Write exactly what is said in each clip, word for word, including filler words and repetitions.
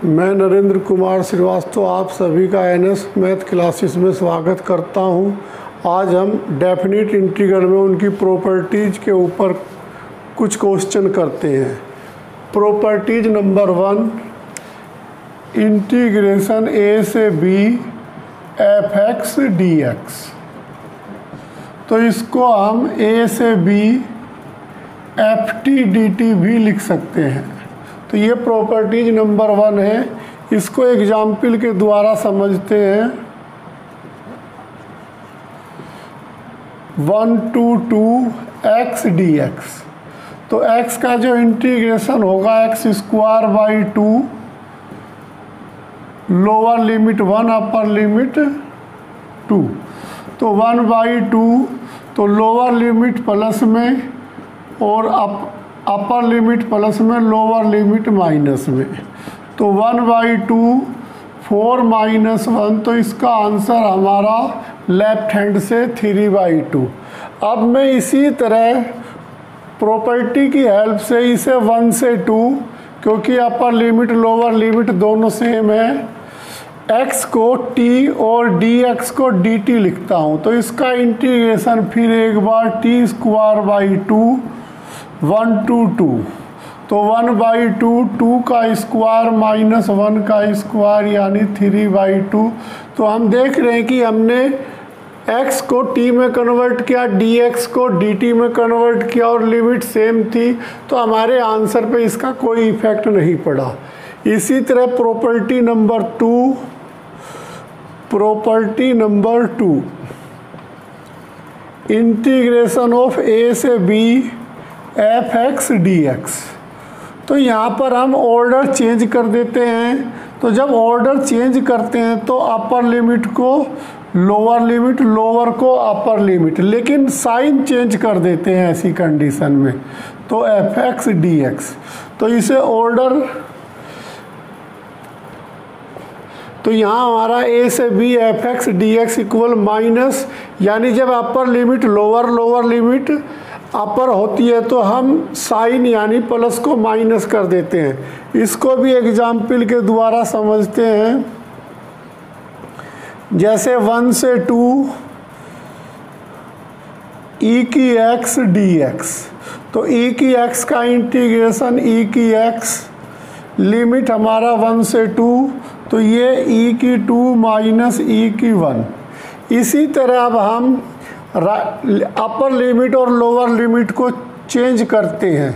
मैं नरेंद्र कुमार श्रीवास्तव आप सभी का एन एस मैथ क्लासेस में स्वागत करता हूं। आज हम डेफिनेट इंटीग्रल में उनकी प्रॉपर्टीज़ के ऊपर कुछ क्वेश्चन करते हैं। Properties number one, integration A से B F x D x. तो इसको हम ए से B F T D T भी लिख सकते हैं। तो ये प्रॉपर्टीज नंबर वन है। इसको एग्जाम्पल के द्वारा समझते हैं। One to two X D x. तो एक्स का जो इंटीग्रेशन होगा X square by two, lower limit one upper limit two. तो वन बाई टू, तो लोअर लिमिट प्लस में और अप अपर लिमिट प्लस में, लोअर लिमिट माइनस में। तो one by two, four minus one, तो इसका आंसर हमारा लेफ्ट हैंड से थ्री बाई टू। अब मैं इसी तरह प्रॉपर्टी की हेल्प से इसे वन से टू, क्योंकि अपर लिमिट लोअर लिमिट दोनों सेम है, x को t और dx को dt लिखता हूँ। तो इसका इंटीग्रेशन फिर एक बार T square by two, one to two. तो वन बाई टू, टू का स्क्वायर माइनस वन का स्क्वायर यानी थ्री बाई टू। तो हम देख रहे हैं कि हमने x को t में कन्वर्ट किया, dx को dt में कन्वर्ट किया और लिमिट सेम थी, तो हमारे आंसर पे इसका कोई इफेक्ट नहीं पड़ा। इसी तरह property number two, property number two, integration of a से b F x D x. तो यहाँ पर हम ऑर्डर चेंज कर देते हैं। तो जब ऑर्डर चेंज करते हैं तो अपर लिमिट को लोअर लिमिट, लोअर को अपर लिमिट, लेकिन साइन चेंज कर देते हैं ऐसी कंडीशन में। तो एफ एक्स डी एक्स, तो इसे ऑर्डर, तो यहाँ हमारा ए से B F x D x equal minus, यानी जब upper limit lower, lower limit upper होती है तो हम साइन यानी प्लस को माइनस कर देते हैं। इसको भी एग्जाम्पल के द्वारा समझते हैं। जैसे वन से टू ई की एक्स डी एक्स। तो ई की एक्स का इंटीग्रेशन ई की एक्स, लिमिट हमारा वन से टू, तो ये ई की टू माइनस ई की वन। इसी तरह अब हम अपर लिमिट और लोअर लिमिट को चेंज करते हैं।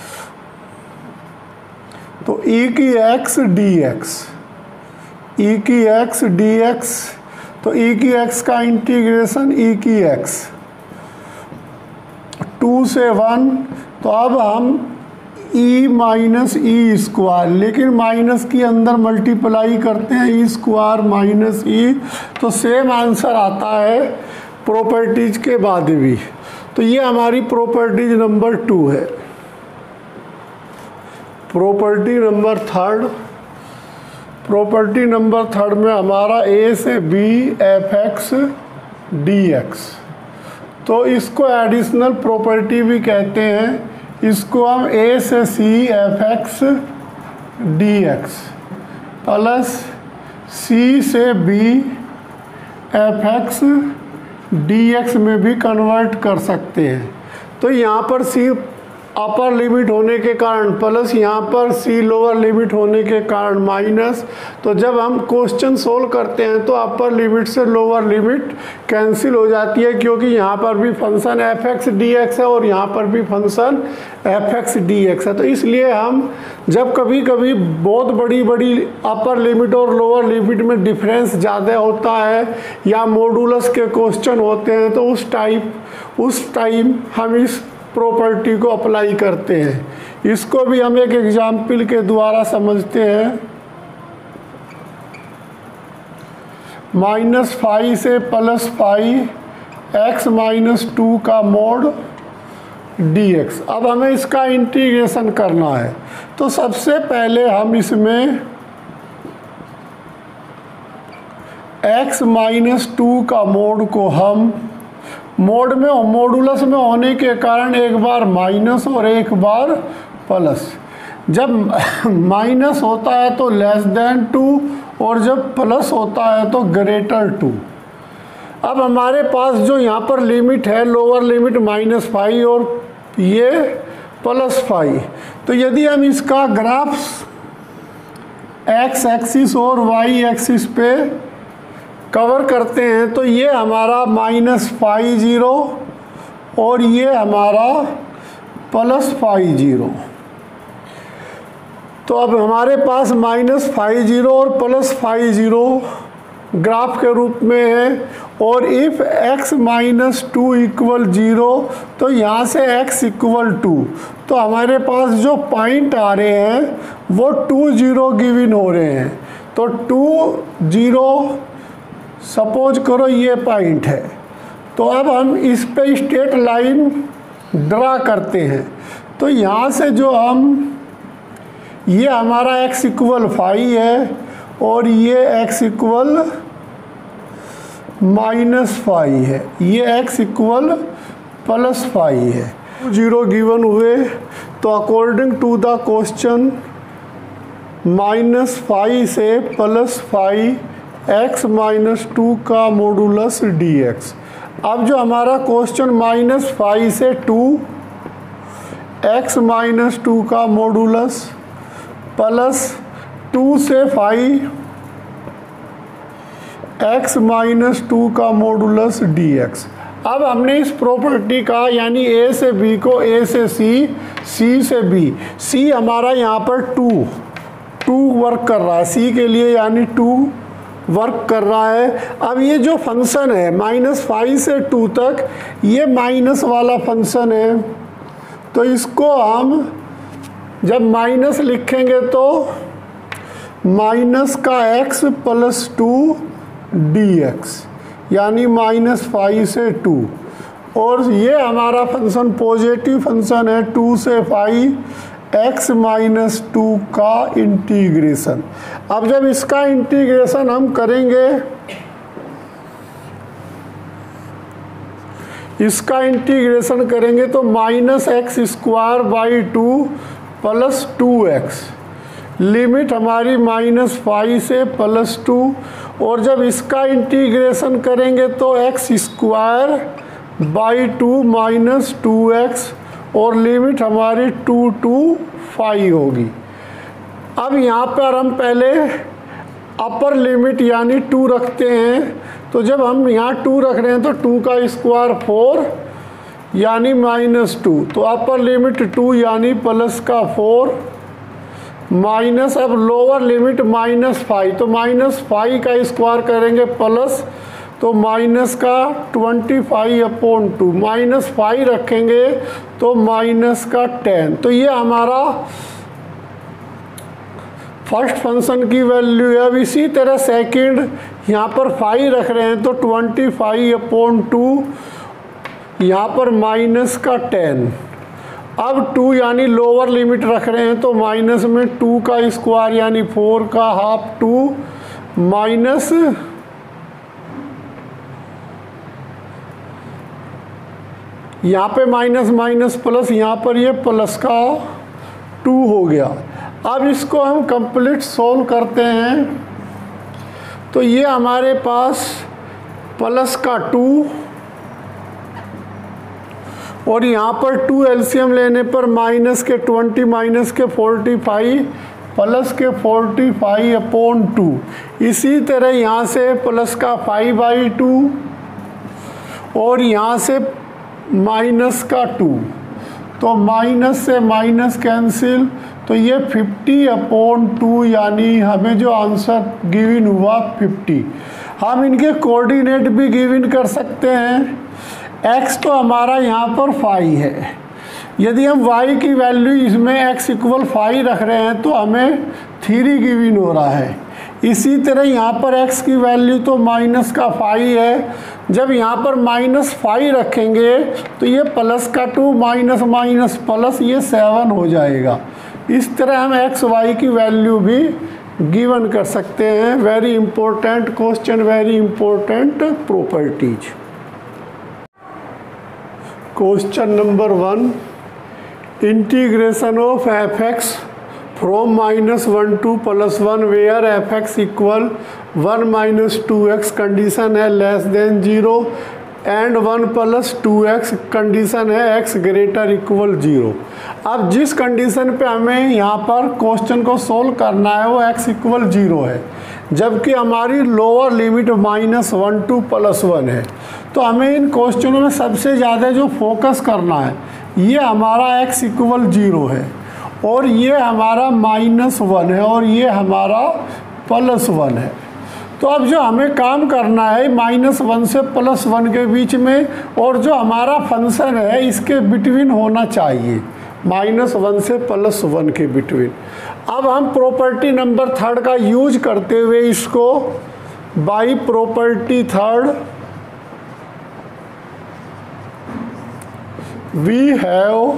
तो ई की एक्स डी एक्स, ई की एक्स डी एक्स, तो ई की एक्स का इंटीग्रेशन ई की एक्स टू से वन। तो अब हम ई माइनस ई स्क्वायर, लेकिन माइनस की अंदर मल्टीप्लाई करते हैं, ई स्क्वायर माइनस ई, तो सेम आंसर आता है प्रॉपर्टीज के बाद भी। तो ये हमारी प्रॉपर्टीज नंबर टू है। Property number third, property number third में हमारा ए से B F x D x. तो इसको एडिशनल प्रॉपर्टी भी कहते हैं। इसको हम ए से C F x D x plus C से B F x D X में भी कन्वर्ट कर सकते हैं। तो यहाँ पर सी अपर लिमिट होने के कारण प्लस, यहाँ पर सी लोअर लिमिट होने के कारण माइनस। तो जब हम क्वेश्चन सोल्व करते हैं तो अपर लिमिट से लोअर लिमिट कैंसिल हो जाती है, क्योंकि यहाँ पर भी function F x D X है और यहाँ पर भी function F x D X है। तो इसलिए हम जब कभी कभी बहुत बड़ी बड़ी अपर लिमिट और लोअर लिमिट में डिफरेंस ज़्यादा होता है या मॉडुलस के क्वेश्चन होते हैं, तो उस टाइप उस टाइम हम इस प्रॉपर्टी को अप्लाई करते हैं। इसको भी हम एक एग्जाम्पल के द्वारा समझते हैं। माइनस फाइव से plus five x minus two का मोड डी एक्स। अब हमें इसका इंटीग्रेशन करना है। तो सबसे पहले हम इसमें एक्स माइनस टू का मोड को हम मोड में मॉडुलस में होने के कारण एक बार माइनस और एक बार प्लस, जब माइनस होता है तो लेस देन टू, और जब प्लस होता है तो ग्रेटर टू। अब हमारे पास जो यहाँ पर लिमिट है, लोअर लिमिट माइनस फाइव और ये प्लस फाइव, तो यदि हम इसका ग्राफ एक्स एक्सिस और वाई एक्सिस पे कवर करते हैं तो ये हमारा माइनस फाइव जीरो और ये हमारा प्लस फाइव जीरो। तो अब हमारे पास माइनस फाइव जीरो और प्लस फाइव जीरो ग्राफ के रूप में है, और if x minus two equal zero, तो यहाँ से x इक्वल टू, तो हमारे पास जो पॉइंट आ रहे हैं वो टू जीरो गिवन हो रहे हैं। तो टू जीरो सपोज करो ये पॉइंट है, तो अब हम इस पे स्ट्रेट लाइन ड्रा करते हैं। तो यहाँ से जो हम, ये हमारा x इक्वल फाइव है और ये x इक्वल माइनस फाइव है, ये x इक्वल प्लस फाइव है। जीरो गिवन हुए तो according to the question minus five से plus five x minus two का मॉडुलस डी एक्स। अब जो हमारा क्वेश्चन माइनस फाइव से टू एक्स माइनस टू का मॉडुलस प्लस टू से फाइव एक्स माइनस टू का मॉडुलस डी एक्स। अब हमने इस प्रॉपर्टी का, यानी ए से बी को ए से सी, सी से बी, सी हमारा यहाँ पर टू टू वर्क कर रहा है सी के लिए, यानी टू वर्क कर रहा है। अब ये जो फंक्शन है माइनस फाइव से टू तक, ये माइनस वाला फंक्शन है, तो इसको हम जब माइनस लिखेंगे तो माइनस का x plus two D x, यानी माइनस फाइव से टू, और ये हमारा फंक्शन पॉजिटिव फंक्शन है, टू से फाइव एक्स माइनस टू का इंटीग्रेशन। अब जब इसका इंटीग्रेशन हम करेंगे, इसका इंटीग्रेशन करेंगे तो minus x square by two plus two X, limit हमारी माइनस फाइव से प्लस टू, और जब इसका इंटीग्रेशन करेंगे तो X square by two minus two X, और लिमिट हमारी टू टू फाइव होगी। अब यहाँ पर हम पहले अपर लिमिट यानी टू रखते हैं, तो जब हम यहाँ टू रख रहे हैं तो टू का स्क्वायर फोर यानी माइनस टू, तो अपर लिमिट टू यानी प्लस का फोर माइनस, अब लोअर लिमिट माइनस फाइव, तो माइनस फाइव का स्क्वायर करेंगे प्लस, तो माइनस का twenty five upon two, minus five रखेंगे तो माइनस का टेन। तो ये हमारा फर्स्ट फंक्शन की वैल्यू है। अब इसी तरह सेकंड, यहाँ पर फाइव रख रहे हैं तो ट्वेंटी फाइव अपॉन टू, यहाँ पर माइनस का टेन। अब टू यानी लोअर लिमिट रख रहे हैं तो माइनस में टू का स्क्वायर यानी फोर का हाफ, टू माइनस यहाँ पे माइनस माइनस प्लस, यहाँ पर ये प्लस का टू हो गया। अब इसको हम कंप्लीट सोल्व करते हैं, तो ये हमारे पास प्लस का टू, और यहाँ पर टू एलसीएम लेने पर माइनस के ट्वेंटी माइनस के फोर्टी फाइव प्लस के फोर्टी फाइव अपॉन टू। इसी तरह यहाँ से प्लस का फाइव बाई टू और यहाँ से माइनस का टू, तो माइनस से माइनस कैंसिल, तो ये फिफ्टी अपॉन टू, यानी हमें जो आंसर गिवन हुआ फिफ्टी। हम इनके कोऑर्डिनेट भी गिवन कर सकते हैं। x तो हमारा यहाँ पर फाइव है, यदि हम y की वैल्यू इसमें x इक्वल फाइव रख रहे हैं तो हमें थ्री गिवन हो रहा है। इसी तरह यहाँ पर x की वैल्यू तो माइनस का फाइव है, जब यहाँ पर माइनस फाइव रखेंगे तो ये प्लस का टू माइनस माइनस प्लस, ये सेवन हो जाएगा। इस तरह हम एक्स वाई की वैल्यू भी गिवन कर सकते हैं। Very important question, very important properties. Question number one, integration of F X from minus one to plus one where F x equal one minus two X condition है less than zero and one plus two X condition है X greater equal zero. अब जिस condition पे हमें यहाँ पर question को solve करना है वो एक्स इक्वल जीरो है, जबकि हमारी lower limit minus one to plus one है। तो हमें इन क्वेश्चनों में सबसे ज़्यादा जो फोकस करना है ये हमारा एक्स इक्वल जीरो है और ये हमारा माइनस वन है और ये हमारा प्लस वन है। तो अब जो हमें काम करना है माइनस वन से प्लस वन के बीच में, और जो हमारा फंक्शन है इसके बिटवीन होना चाहिए, माइनस वन से प्लस वन के बिटवीन। अब हम प्रॉपर्टी नंबर थर्ड का यूज करते हुए इसको by property third we have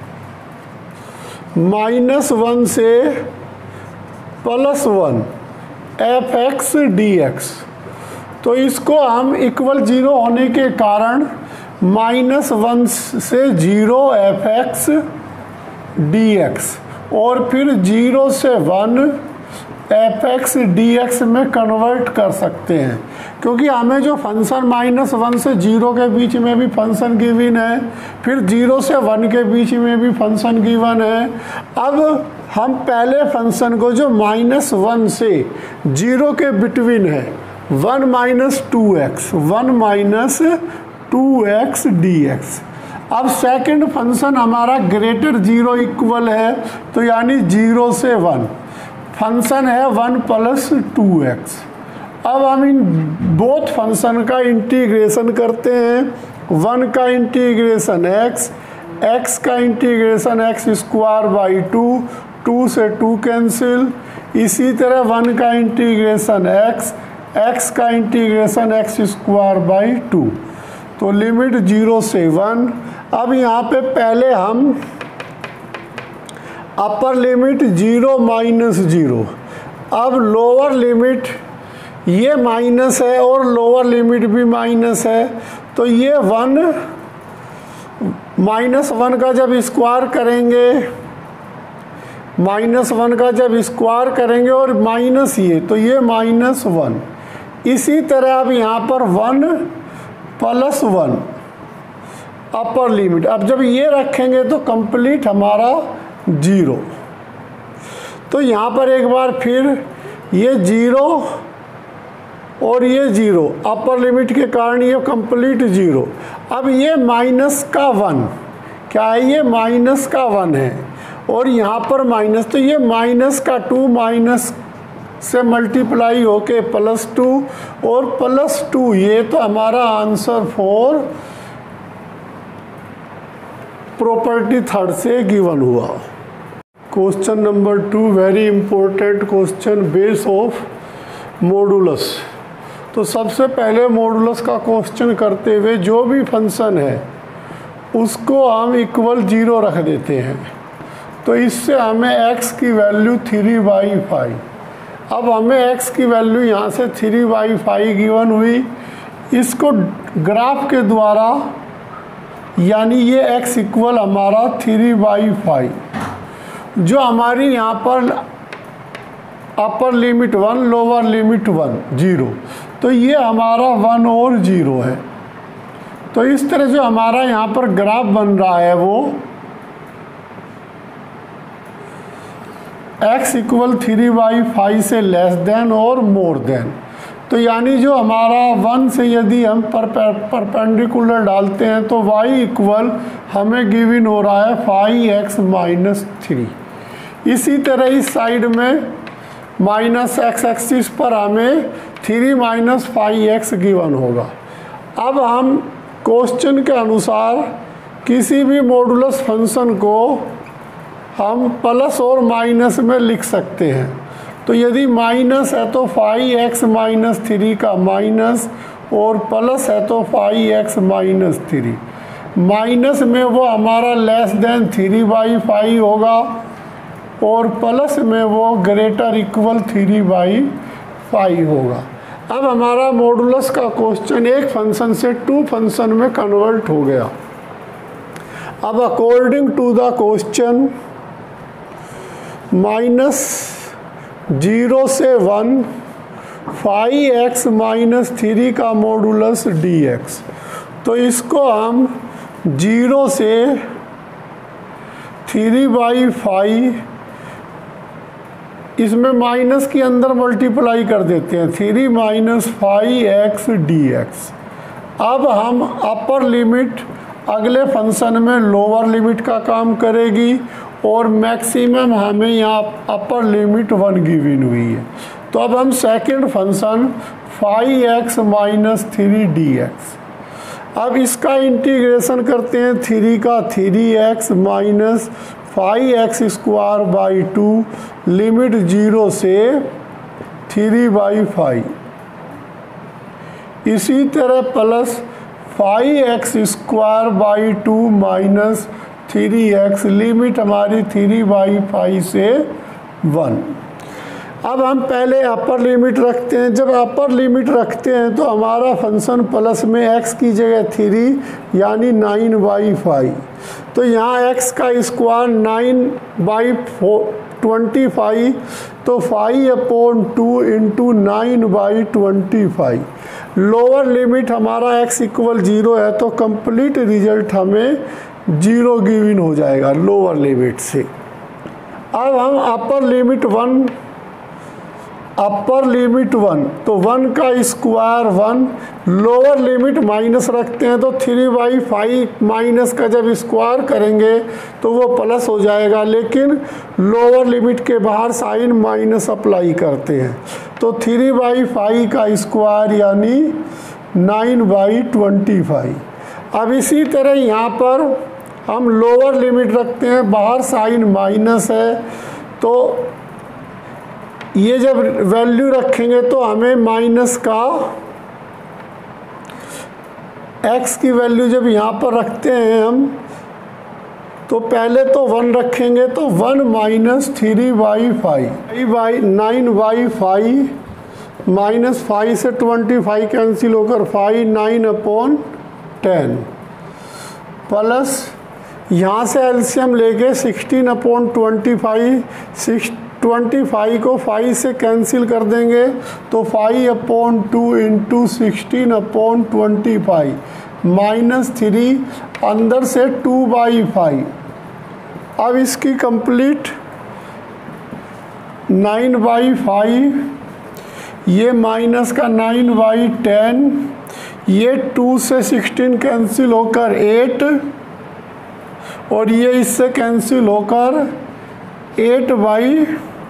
minus one से plus one F x D x. तो इसको हम इक्वल जीरो होने के कारण माइनस वन से zero F x D x और फिर जीरो से one F x D X में कन्वर्ट कर सकते हैं, क्योंकि हमें जो फंक्शन माइनस वन से जीरो के बीच में भी फंक्शन गिवन है, फिर जीरो से वन के बीच में भी फंक्शन गिवन है। अब हम पहले फंक्शन को जो माइनस वन से जीरो के बिटवीन है one minus two X one minus two X D x. अब सेकंड फंक्शन हमारा ग्रेटर जीरो इक्वल है, तो यानी जीरो से वन फंक्शन है वन प्लस टू एक्स। अब हम इन बोथ फंक्शन का इंटीग्रेशन करते हैं। वन का इंटीग्रेशन एक्स, एक्स का integration X square by two, two से टू कैंसिल। इसी तरह वन का इंटीग्रेशन एक्स, एक्स का integration X square by two. तो लिमिट जीरो से वन। अब यहाँ पे पहले हम upper limit zero minus zero, अब लोअर लिमिट ये माइनस है और लोअर लिमिट भी माइनस है, तो ये वन माइनस वन का जब स्क्वायर करेंगे माइनस वन का जब स्क्वायर करेंगे और माइनस ये, तो ये माइनस वन। इसी तरह अब यहाँ पर one plus one upper limit, अब जब ये रखेंगे तो कंप्लीट हमारा जीरो। तो यहाँ पर एक बार फिर ये जीरो और ये जीरो अपर लिमिट के कारण ये कंप्लीट जीरो। अब ये माइनस का वन, क्या है ये माइनस का वन है और यहाँ पर माइनस, तो ये माइनस का टू माइनस से मल्टीप्लाई होके प्लस टू और प्लस टू, ये तो हमारा आंसर फॉर प्रॉपर्टी थर्ड से गिवन हुआ। Question number two very important question base of modulus. तो सबसे पहले मॉडुलस का क्वेश्चन करते हुए जो भी फंक्शन है उसको हम इक्वल जीरो रख देते हैं, तो इससे हमें x की वैल्यू थ्री बाई फाइव। अब हमें x की वैल्यू यहाँ से थ्री बाई फाइव गिवन हुई, इसको ग्राफ के द्वारा यानी ये x इक्वल हमारा थ्री बाई फाइव, जो हमारी यहाँ पर upper limit one lower limit one zero, तो ये हमारा वन और जीरो है। तो इस तरह जो हमारा यहाँ पर ग्राफ बन रहा है वो x equal three by five से लेस देन और मोर देन। तो यानी जो हमारा वन से यदि हम पर परपेंडिकुलर डालते हैं तो y इक्वल हमें गिवन हो रहा है फाइव एक्स माइनस थ्री। इसी तरह इस साइड में माइनस एक्स एक्सिस पर हमें three minus five X given होगा। अब हम क्वेश्चन के अनुसार किसी भी मॉडुलस फंक्शन को हम प्लस और माइनस में लिख सकते हैं। तो यदि माइनस है तो फाइव एक्स माइनस थ्री का माइनस, और प्लस है तो five x minus three. Minus में वो हमारा less than three by five होगा और प्लस में वो greater equal three by five होगा। अब हमारा मॉडुलस का क्वेश्चन एक फंक्शन से टू फंक्शन में कन्वर्ट हो गया। अब according to the question minus zero से one five x minus three का मॉडुलस डी एक्स। तो इसको हम जीरो से थ्री बाई फाइव, इसमें माइनस के अंदर मल्टीप्लाई कर देते हैं, three minus five X D x. अब हम अपर लिमिट अगले फंक्शन में लोअर लिमिट का काम करेगी और मैक्सिमम हमें यहाँ अपर लिमिट वन गिवन हुई है। तो अब हम second function five x minus three D x, अब इसका इंटीग्रेशन करते हैं, थ्री का three x minus five X square by two, limit zero से थ्री बाई फाइव। इसी तरह plus five X square by two minus three X, limit हमारी three by five से वन। अब हम पहले अपर लिमिट रखते हैं। जब अपर लिमिट रखते हैं तो हमारा फंक्शन प्लस में x की जगह थ्री यानी नाइन बाई फाइव, तो यहाँ x का square nine by twenty five, तो five upon two into nine by twenty five. Lower limit हमारा x इक्वल जीरो है, तो कंप्लीट रिजल्ट हमें जीरो गिवन हो जाएगा लोअर लिमिट से। अब हम upper limit one, upper limit one, तो वन का square one, lower limit minus रखते हैं, तो थ्री बाई फाइव माइनस का जब स्क्वायर करेंगे तो वो प्लस हो जाएगा, लेकिन लोअर लिमिट के बाहर साइन माइनस अप्लाई करते हैं, तो थ्री बाई फाइव का स्क्वायर यानी नाइन बाई ट्वेंटी फाइव। अब इसी तरह यहाँ पर हम लोअर लिमिट रखते हैं, बाहर साइन माइनस है, तो ये जब वैल्यू रखेंगे तो हमें माइनस का x की वैल्यू जब यहाँ पर रखते हैं हम, तो पहले तो वन रखेंगे, तो one minus three by five by nine by five minus five से ट्वेंटी फाइव कैंसिल होकर five, nine upon ten, plus यहाँ से एलसीएम लेके sixteen upon twenty five, six twenty five को फाइव से कैंसिल कर देंगे, तो five upon two into sixteen upon twenty five minus three, अंदर से टू बाई फाइव। अब इसकी कंप्लीट नाइन बाई फाइव, ये माइनस का नाइन बाई टेन, ये टू से सिक्सटीन कैंसिल होकर एट, और ये इससे कैंसिल होकर एट बाई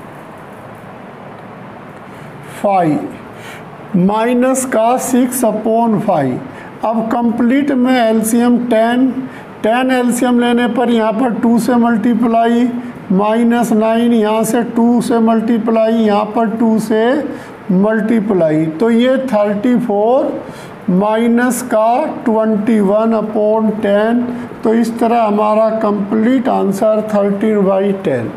फाइव माइनस का सिक्स अपॉन फाइव। अब कंप्लीट में एलसीएम टेन, टेन एलसीएम लेने पर यहाँ पर टू से मल्टीप्लाई, माइनस नाइन, यहाँ से टू से मल्टीप्लाई, यहाँ पर टू से मल्टीप्लाई, तो ये थर्टी फोर माइनस का ट्वेंटी वन अपॉन टेन, तो इस तरह हमारा complete answer thirteen by ten.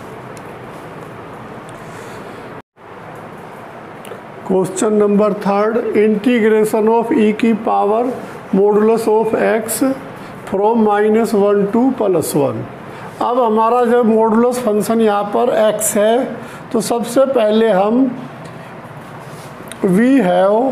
Question number third, integration of e की power modulus of x from minus one to plus one. अब हमारा जब मॉडुलस फंक्शन यहाँ पर x है, तो सबसे पहले हम we have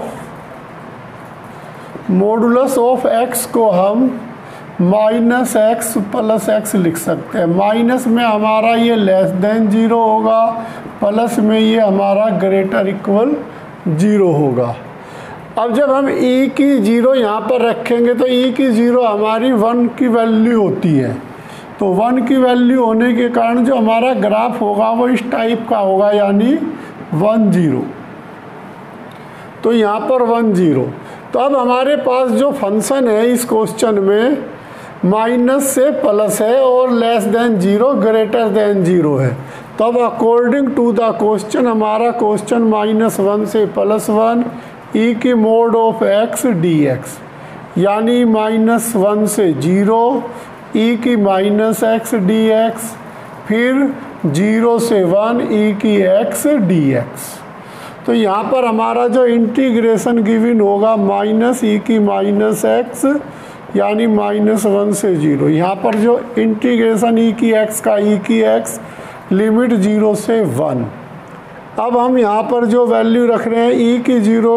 modulus of x को हम माइनस एक्स प्लस एक्स लिख सकते हैं। माइनस में हमारा ये लेस देन जीरो होगा, प्लस में ये हमारा ग्रेटर इक्वल जीरो होगा। अब जब हम e की जीरो यहाँ पर रखेंगे तो e की जीरो हमारी वन की वैल्यू होती है, तो वन की वैल्यू होने के कारण जो हमारा ग्राफ होगा वो इस टाइप का होगा, यानी वन जीरो, तो यहाँ पर वन जीरो। तो अब हमारे पास जो फंक्शन है इस क्वेश्चन में माइनस से प्लस है और less than zero greater than zero है, तब अकॉर्डिंग टू द क्वेश्चन हमारा क्वेश्चन माइनस वन से प्लस वन ई की mod of x D x, यानी माइनस वन से जीरो ई की माइनस एक्स डी एक्स, फिर जीरो से वन ई की एक्स डी एक्स। तो यहाँ पर हमारा जो इंटीग्रेशन गिवन होगा माइनस ई की माइनस एक्स, यानी माइनस वन से जीरो। यहाँ पर जो इंटीग्रेशन ई की एक्स का ई की एक्स लिमिट जीरो से वन। अब हम यहाँ पर जो वैल्यू रख रहे हैं ई की ज़ीरो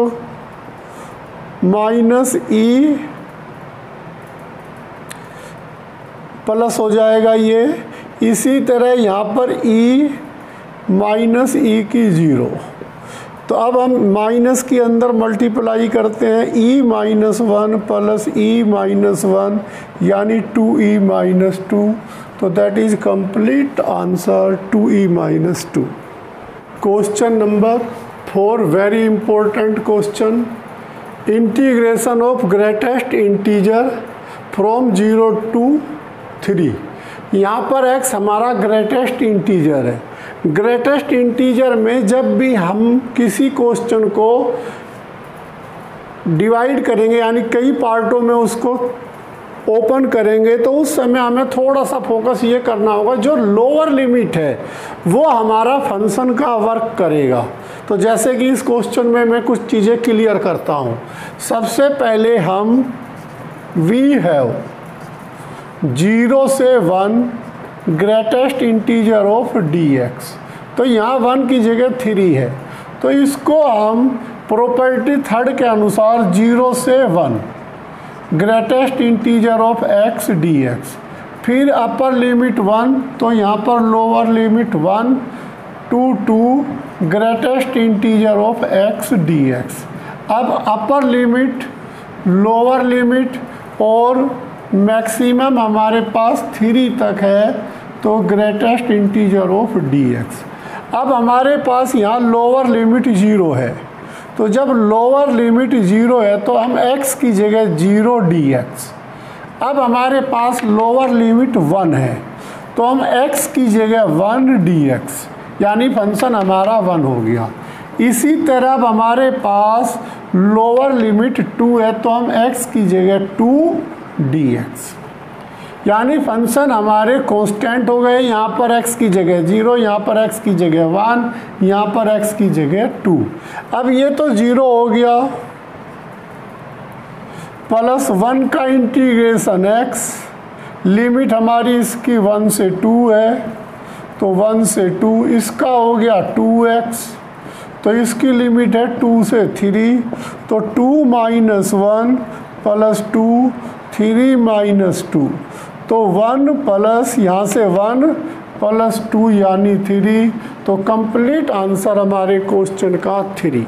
माइनस ई प्लस हो जाएगा ये। इसी तरह यहाँ पर ई माइनस ई की ज़ीरो। तो अब हम माइनस के अंदर मल्टीप्लाई करते हैं, e minus one plus e minus one यानी टू ई माइनस टू। तो that is complete answer two e minus two. Question number four, very important question. Integration of greatest integer from zero to three. यहाँ पर x हमारा greatest integer है। Greatest integer में जब भी हम किसी क्वेश्चन को डिवाइड करेंगे यानी कई पार्टों में उसको ओपन करेंगे तो उस समय हमें थोड़ा सा फोकस ये करना होगा जो लोअर लिमिट है वो हमारा फंक्शन का वर्क करेगा। तो जैसे कि इस क्वेश्चन में मैं कुछ चीज़ें क्लियर करता हूँ। सबसे पहले हम वी हैव जीरो से one greatest integer of d x. तो यहाँ वन की जगह थ्री है, तो इसको हम प्रॉपर्टी थर्ड के अनुसार जीरो से one greatest integer of x D x. फिर अपर लिमिट वन, तो यहाँ पर lower limit one to two greatest integer of x D x. अब अपर लिमिट, लोअर लिमिट और मैक्सिमम हमारे पास थ्री तक है, तो greatest integer of d x. अब हमारे पास यहाँ लोअर लिमिट ज़ीरो है, तो जब लोअर लिमिट ज़ीरो है तो हम x की जगह ज़ीरो डी एक्स। अब हमारे पास लोअर लिमिट वन है, तो हम x की जगह वन डी एक्स, यानी फंक्शन हमारा वन हो गया। इसी तरह अब हमारे पास लोअर लिमिट टू है, तो हम x की जगह टू डी एक्स, यानी फंक्शन हमारे कांस्टेंट हो गए। यहाँ पर x की जगह जीरो, यहाँ पर x की जगह वन, यहाँ पर x की जगह टू। अब ये तो जीरो हो गया, प्लस वन का इंटीग्रेशन x, लिमिट हमारी इसकी वन से टू है, तो वन से टू, इसका हो गया टू एक्स, तो इसकी लिमिट है टू से थ्री, तो two minus one plus two, three minus two, तो वन प्लस यहाँ से वन प्लस टू यानी थ्री। तो कंप्लीट आंसर हमारे क्वेश्चन का three.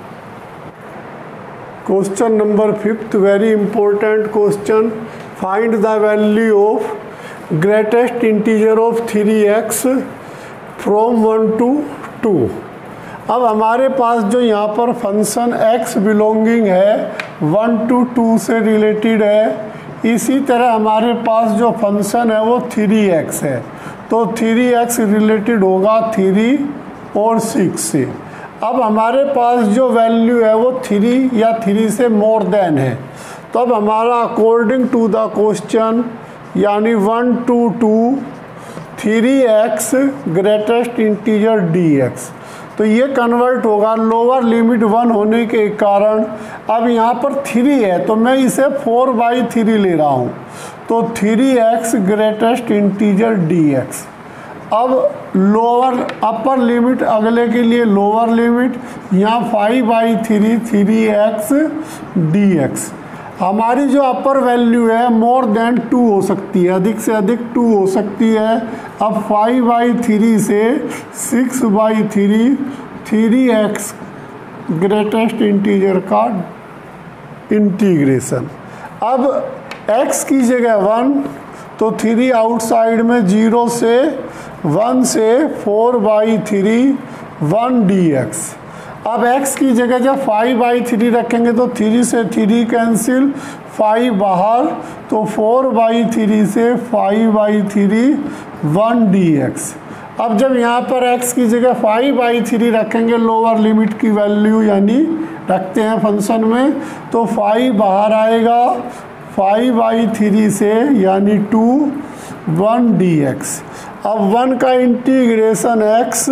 Question number fifth, very important question. Find the value of greatest integer of three x from one to two. अब हमारे पास जो यहाँ पर फंक्शन x बिलोंगिंग है वन टू टू से रिलेटेड है, इसी तरह हमारे पास जो फंक्शन है वो थ्री एक्स है, तो थ्री एक्स रिलेटेड होगा थ्री और सिक्स से। अब हमारे पास जो वैल्यू है वो थ्री या थ्री से मोर देन है, तो अब हमारा अकॉर्डिंग टू द क्वेश्चन यानी one to two three x greatest integer d x, तो ये कन्वर्ट होगा लोअर लिमिट वन होने के कारण। अब यहाँ पर थ्री है तो मैं इसे फोर बाई थ्री ले रहा हूँ, तो three x greatest integer d x. अब लोअर अपर लिमिट अगले के लिए लोअर लिमिट, यहाँ five by three three x D x. हमारी जो अपर वैल्यू है मोर देन टू हो सकती है, अधिक से अधिक टू हो सकती है। अब फाइव बाई थ्री से six by three three x greatest integer का इंटीग्रेशन। अब x की जगह वन, तो थ्री आउटसाइड में जीरो से वन से four by three one d x. अब x की जगह जब फाइव बाई थ्री रखेंगे तो थ्री से थ्री कैंसिल, फाइव बाहर, तो फोर बाई थ्री से five by three one d x. अब जब यहाँ पर x की जगह फाइव बाई थ्री रखेंगे लोअर लिमिट की वैल्यू यानी रखते हैं फंक्शन में, तो फाइव बाहर आएगा, फाइव बाई थ्री से यानी टू वन डी एक्स। अब वन का इंटीग्रेशन x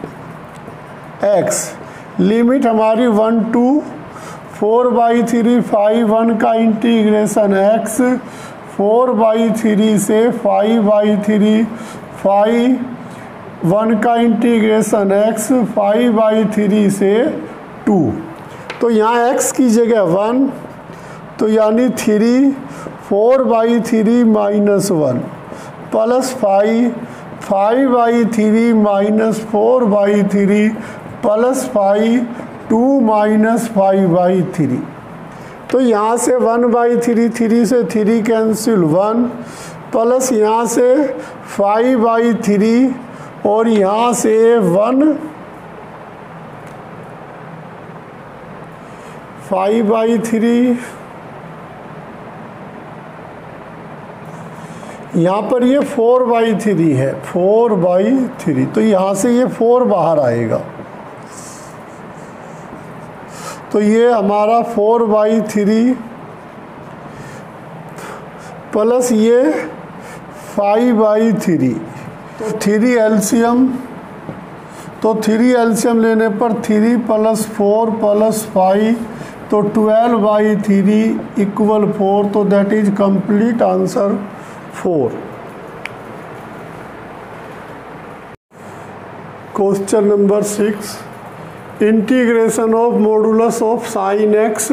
x, लिमिट हमारी one to four by three five, one का integration x four by three से five by three five one का integration x five by three से two, तो यहाँ x की जगह वन, तो यानी three four by three minus one plus five five by three minus four by three plus five two minus five by three. तो यहाँ से वन बाई थ्री, थ्री से थ्री कैंसिल वन, प्लस यहाँ से five by three और यहाँ से one five by three, यहाँ पर ये फोर बाई थ्री है, फोर बाई थ्री, तो यहाँ से ये फोर बाहर आएगा, तो ये हमारा फोर बाई थ्री प्लस ये फाइव बाई थ्री, तो थ्री एलसीएम, तो थ्री एलसीएम लेने पर three plus four plus five, तो twelve by three equal four, तो that is complete answer four. Question number six, integration of modulus of sine x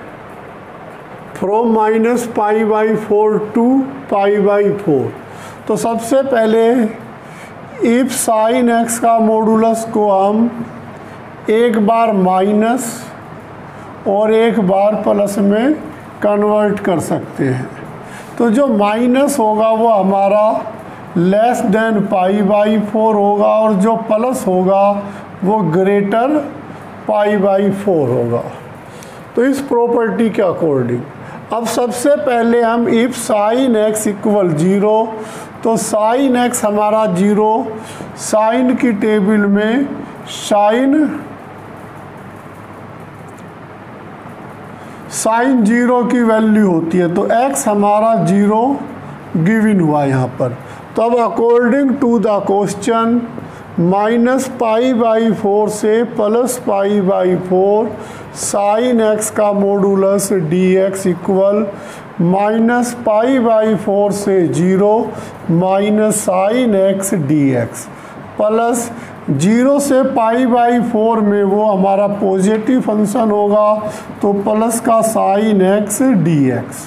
from minus pi by four to pi by four. तो सबसे पहले if sine x का modulus को हम एक बार minus और एक बार प्लस में कन्वर्ट कर सकते हैं। तो जो माइनस होगा वो हमारा less than pi by four होगा और जो प्लस होगा वो ग्रेटर पाई बाई फोर होगा। तो इस प्रॉपर्टी के अकॉर्डिंग अब सबसे पहले हम if sine x equal zero, तो साइन एक्स हमारा जीरो, साइन की टेबल में साइन साइन जीरो की वैल्यू होती है, तो x हमारा जीरो गिवन हुआ यहाँ पर। तो अब according to the question minus pi by four से plus pi by four sine x का modulus D x equal minus pi by four से zero minus sine x D x plus zero से pi by four में वो हमारा positive function होगा, तो plus का साइन एक्स डी एक्स।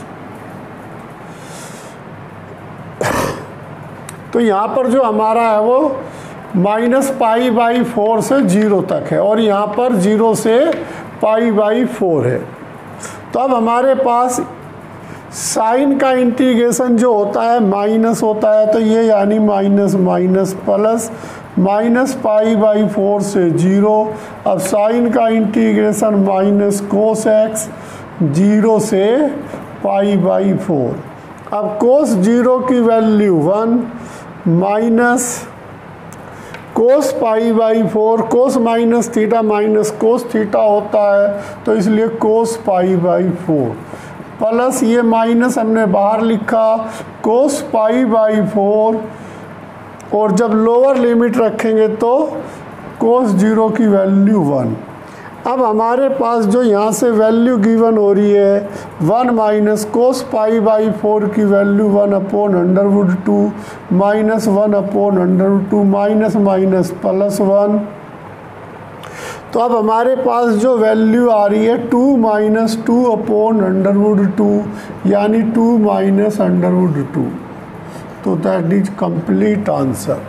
तो यहाँ पर जो हमारा है वो माइनस पाई बाई फोर से जीरो तक है और यहाँ पर जीरो से पाई बाई फोर है। तो अब हमारे पास साइन का इंटीग्रेशन जो होता है माइनस होता है, तो ये यानी minus minus plus minus pi by four से जीरो। अब साइन का integration minus cos x zero से पाई बाई फोर। अब कोस जीरो की value one minus cos pi by four, cos minus theta minus cos theta होता है, तो इसलिए cos pi by four plus ये माइनस हमने बाहर लिखा कोस पाई बाई फोर, और जब लोअर लिमिट रखेंगे तो कोस जीरो की वैल्यू वन। अब हमारे पास जो यहाँ से वैल्यू गिवन हो रही है one minus cos pi by four की value one upon under root two minus one upon under root two minus minus plus one. तो अब हमारे पास जो वैल्यू आ रही है two minus two upon under root two यानी टू माइनस अंडरवुड टू, तो that is complete answer.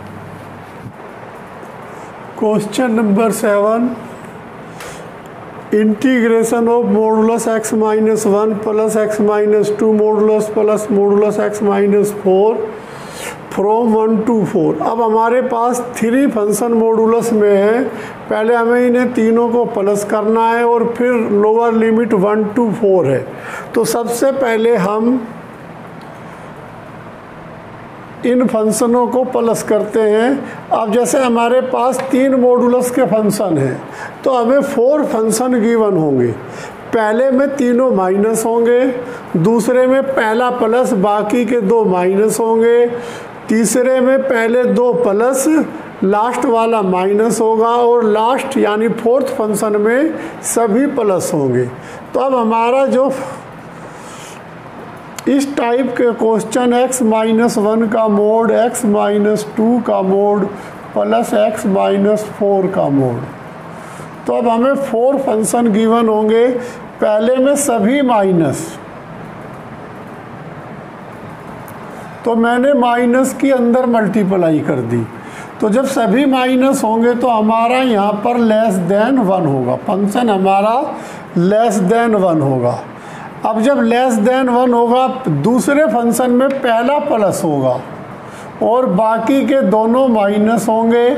Question number seven, integration of modulus x minus one plus x minus two modulus plus modulus x minus four from one to four. अब हमारे पास three function modulus में है, पहले हमें इन्हें तीनों को प्लस करना है और फिर lower limit one to four है। तो सबसे पहले हम इन फंक्शनों को प्लस करते हैं। अब जैसे हमारे पास तीन मॉडुलस के फंक्शन हैं तो हमें फोर फंक्शन गिवन होंगे। पहले में तीनों माइनस होंगे, दूसरे में पहला प्लस बाकी के दो माइनस होंगे, तीसरे में पहले दो प्लस लास्ट वाला माइनस होगा और लास्ट यानी फोर्थ फंक्शन में सभी प्लस होंगे। तो अब हमारा जो इस टाइप के क्वेश्चन x माइनस वन का मोड, x माइनस टू का mod, plus x minus four का मोड। तो अब हमें फोर फंक्शन गिवन होंगे, पहले में सभी माइनस, तो मैंने माइनस की अंदर मल्टीप्लाई कर दी। तो जब सभी माइनस होंगे तो हमारा यहाँ पर लेस देन वन होगा, फंक्शन हमारा लेस देन वन होगा। अब जब लेस देन वन होगा, दूसरे फंक्शन में पहला प्लस होगा और बाकी के दोनों माइनस होंगे।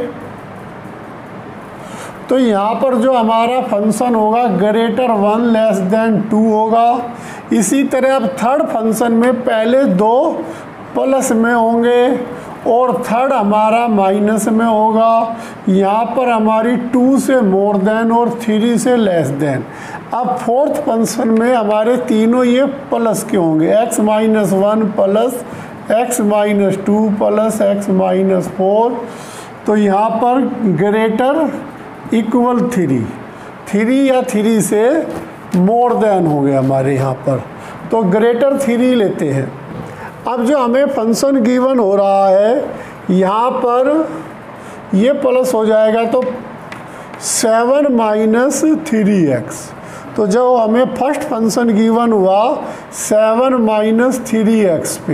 तो यहाँ पर जो हमारा फंक्शन होगा greater one less than two होगा। इसी तरह अब थर्ड फंक्शन में पहले दो प्लस में होंगे और थर्ड हमारा माइनस में होगा। यहाँ पर हमारी टू से मोर देन और थ्री से लेस देन। अब फोर्थ फंक्शन में हमारे तीनों ये प्लस के होंगे, x minus one plus x minus two plus x minus four. तो यहाँ पर ग्रेटर इक्वल थ्री, थ्री या थ्री से मोर देन हो गया हमारे यहाँ पर, तो ग्रेटर थ्री लेते हैं। अब जो हमें फंक्शन गिवन हो रहा है, यहाँ पर ये प्लस हो जाएगा तो सेवन माइनस थ्री एक्स। तो जो हमें फर्स्ट फंक्शन गिवन हुआ सेवन माइनस थ्री एक्स पे,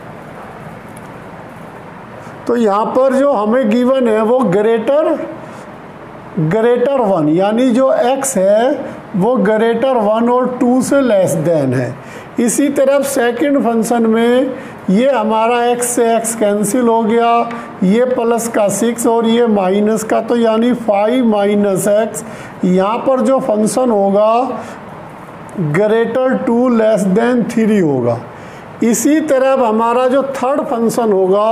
तो यहाँ पर जो हमें गिवन है वो ग्रेटर ग्रेटर वन, यानी जो x है वो ग्रेटर वन और टू से लेस देन है। इसी तरह सेकंड फंक्शन में ये हमारा x से x कैंसिल हो गया, ये प्लस का सिक्स और ये माइनस का, तो यानी फाइव माइनस एक्स। यहाँ पर जो फंक्शन होगा greater two less than three होगा। इसी तरह हमारा जो थर्ड फंक्शन होगा,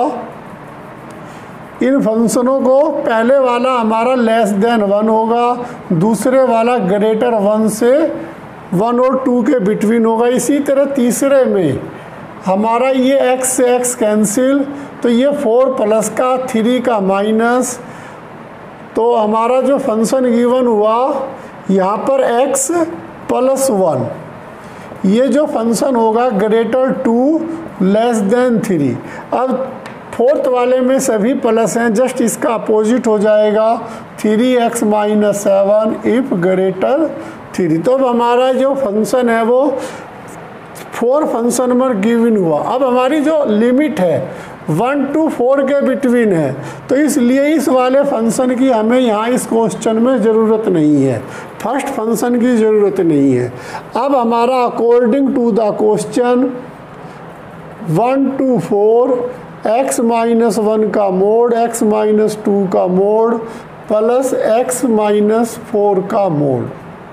इन फंक्शनों को पहले वाला हमारा लेस देन वन होगा, दूसरे वाला ग्रेटर वन से वन और टू के बिटवीन होगा। इसी तरह तीसरे में हमारा ये x से x कैंसिल, तो ये फोर प्लस का थ्री का माइनस। तो हमारा जो फंक्शन गिवन हुआ यहाँ पर x प्लस वन, ये जो फंक्शन होगा greater two less than three. अब फोर्थ वाले में सभी प्लस हैं, जस्ट इसका अपोजिट हो जाएगा, three x minus seven if greater three. तो अब हमारा जो फंक्शन है वो फोर फंक्शन में गिवन हुआ। अब हमारी जो लिमिट है वन टू फोर के बिटवीन है, तो इसलिए इस वाले फंक्शन की हमें यहाँ इस क्वेश्चन में ज़रूरत नहीं है, फर्स्ट फंक्शन की ज़रूरत नहीं है। अब हमारा according to the question one to four x minus one का मोड, एक्स माइनस टू का mod plus x minus four का मोड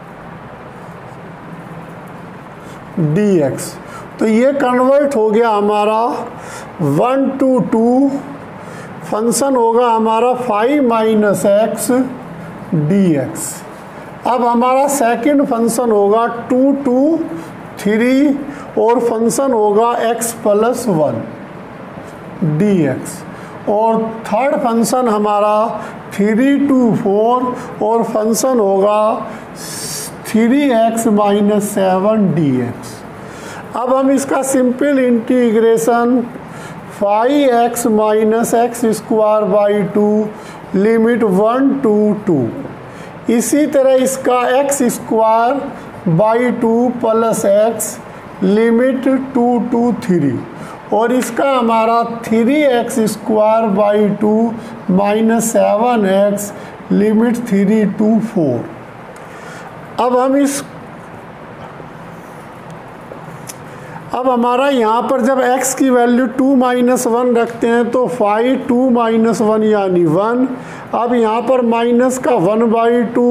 डी एक्स। तो ये कन्वर्ट हो गया हमारा वन टू टू, फंक्शन होगा हमारा five minus x D x. अब हमारा सेकंड फंक्शन होगा टू टू थ्री और फंक्शन होगा x plus one d x. और थर्ड फंक्शन हमारा थ्री टू फोर और फंक्शन होगा three x minus seven d x. अब हम इसका simple integration five x minus x square by two limit one to two, इसी तरह इसका x square by two plus x limit two two three, और इसका हमारा three x square by two minus seven x limit three two four. अब हम इस अब हमारा यहाँ पर जब x की वैल्यू टू माइनस वन रखते हैं तो फाइव टू माइनस वन यानी वन। अब यहाँ पर माइनस का वन बाई टू,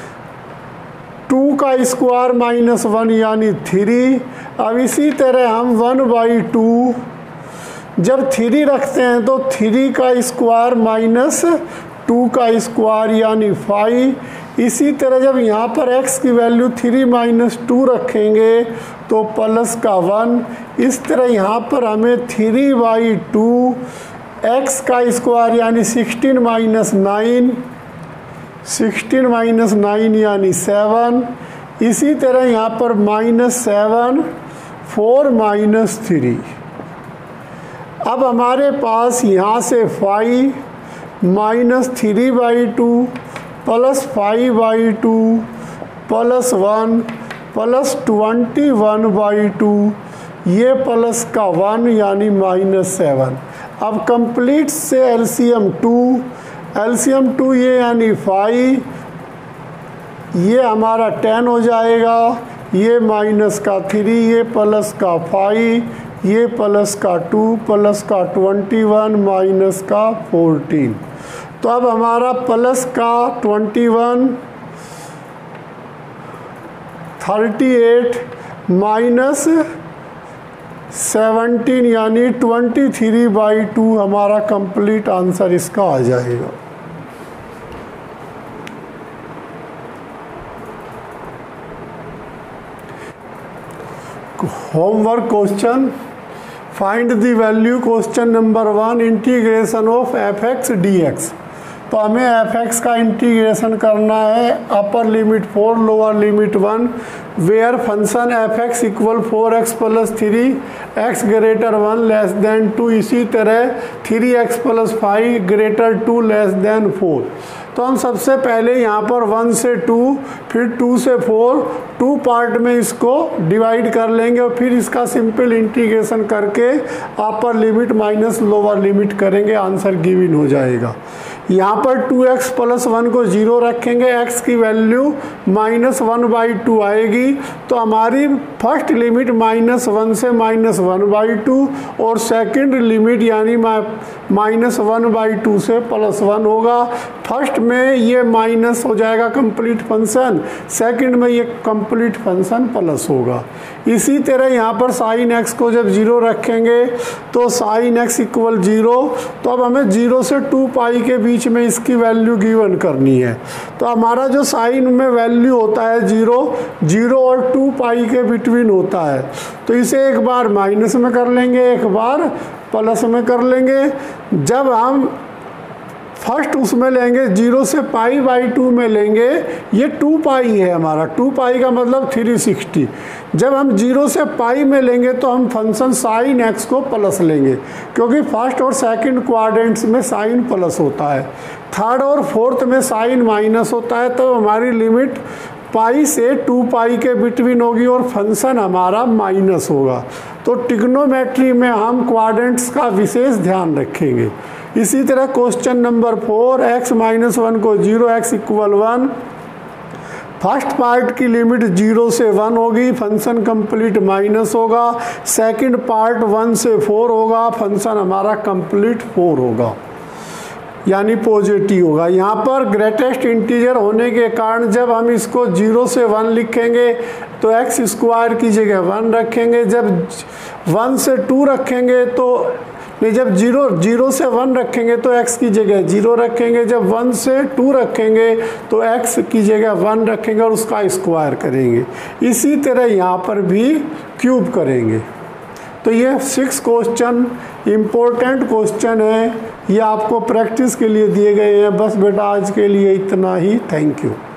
टू का स्क्वायर माइनस वन यानी थ्री। अब इसी तरह हम वन बाई टू जब थ्री रखते हैं तो थ्री का स्क्वायर माइनस टू का स्क्वायर यानी फाइव। इसी तरह जब यहाँ पर x की वैल्यू थ्री माइनस टू रखेंगे तो प्लस का वन। इस तरह यहाँ पर हमें थ्री बाई टू एक्स का स्क्वायर यानी sixteen minus nine, sixteen minus nine यानी सेवन। इसी तरह यहाँ पर minus seven, four minus three. अब हमारे पास यहाँ से five minus three by two plus five by two plus one plus twenty one by two, ये प्लस का वन यानी माइनस सेवन। अब कंप्लीट से एलसीएम टू, एलसीएम टू ये यानी फाइव, ये हमारा टेन हो जाएगा, ये माइनस का थ्री, ये प्लस का फाइव, ये प्लस का टू, प्लस का ट्वेंटी वन, माइनस का फोर्टीन। तो अब हमारा प्लस का twenty one, thirty eight, minus seventeen यानी ट्वेंटी थ्री बाई टू हमारा कंप्लीट आंसर इसका आ जाएगा। Homework question, find the value question number one, integration of F x D x. तो हमें एफ एक्स का इंटीग्रेशन करना है, upper limit four lower limit one, where function F x equal four x plus three x greater one less than two, इसी तरह three x plus five greater two less than four. तो हम सबसे पहले यहाँ पर वन से to, फिर टू से फोर, टू पार्ट में इसको डिवाइड कर लेंगे और फिर इसका सिंपल इंटीग्रेशन करके upper limit minus lower limit करेंगे, आंसर गिवन हो जाएगा। यहाँ पर टू एक्स प्लस वन को जीरो रखेंगे, x की value minus one by two आएगी, तो हमारी फर्स्ट लिमिट माइनस वन से माइनस वन बाई टू और सेकंड लिमिट यानी माइनस वन बाई टू से प्लस वन होगा। फर्स्ट में ये माइनस हो जाएगा कंप्लीट फंक्शन, सेकंड में ये कंप्लीट फंक्शन प्लस होगा। इसी तरह यहाँ पर साइन एक्स को जब जीरो रखेंगे तो साइन एक्स इक्वल जीरो, तो अब हमें जीरो से टू पाई के बीच में इसकी वैल्यू गिवन करनी है। तो हमारा जो साइन में वैल्यू होता है जीरो, जीरो और टू पाई के बिटवीन होता है, तो इसे एक बार माइनस में कर लेंगे, एक बार प्लस में कर लेंगे। जब हम फर्स्ट उसमें लेंगे जीरो से पाई बाई टू में लेंगे, ये टू पाई है हमारा, टू पाई का मतलब थ्री सिक्सटी। जब हम जीरो से पाई में लेंगे तो हम फंक्शन साइन एक्स को प्लस लेंगे, क्योंकि फर्स्ट और सेकंड क्वाड्रेंट्स में साइन प्लस होता है, थर्ड और फोर्थ में साइन माइनस होता है। तो हमारी लिमिट पाई से टू पाई के बिटवीन होगी और फंक्शन हमारा माइनस होगा। तो ट्रिग्नोमेट्री में हम क्वाड्रेंट्स का विशेष ध्यान रखेंगे। इसी तरह question number four, x minus one को zero, x equal one, first part की लिमिट जीरो से वन होगी, फंक्शन कंप्लीट माइनस होगा। सेकंड पार्ट वन से फोर होगा, फंक्शन हमारा कंप्लीट फोर होगा यानी पॉजिटिव होगा। यहाँ पर ग्रेटेस्ट इंटीजर होने के कारण जब हम इसको जीरो से वन लिखेंगे तो एक्स स्क्वायर की जगह वन रखेंगे, जब वन से टू रखेंगे तो नहीं, जब जीरो जीरो से वन रखेंगे तो x की जगह जीरो रखेंगे, जब वन से टू रखेंगे तो x की जगह वन रखेंगे और उसका स्क्वायर करेंगे। इसी तरह यहाँ पर भी क्यूब करेंगे। तो ये सिक्स क्वेश्चन इम्पोर्टेंट क्वेश्चन है, ये आपको प्रैक्टिस के लिए दिए गए हैं। बस बेटा आज के लिए इतना ही, थैंक यू।